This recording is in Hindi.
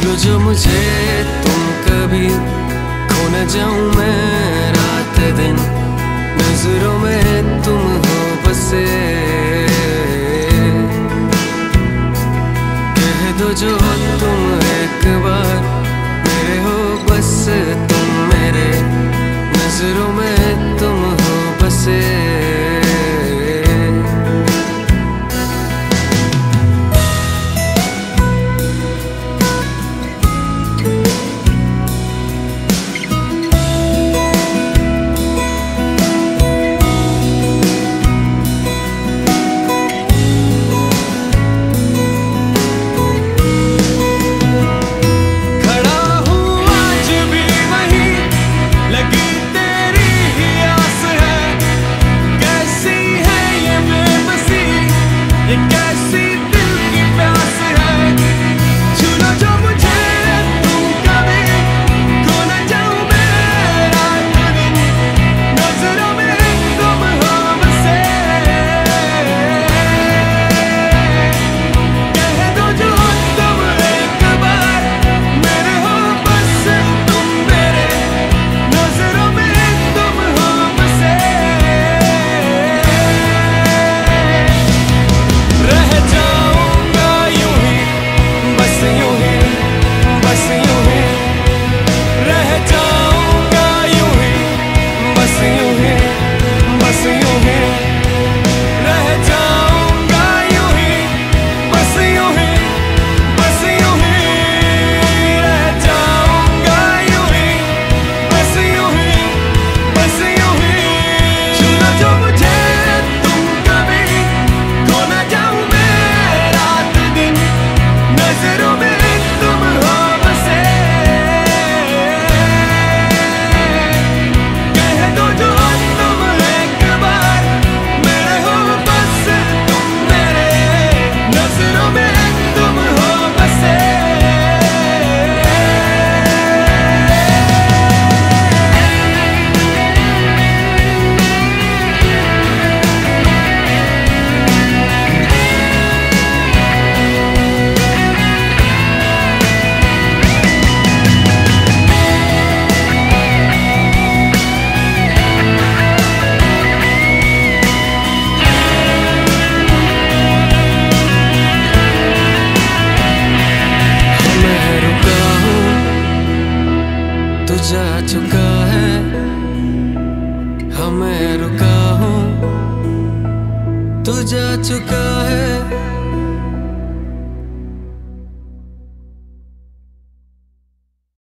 लो जो मुझे तुम कभी खो न जाऊं मैं रात दिन, नजरों में तुम हो बसे। कह दो जो तुम एक बार मेरे हो बस, तुम मेरे नजरों में तुम हो बसे। जा चुका है हमें रुका हूँ, तू जा चुका है।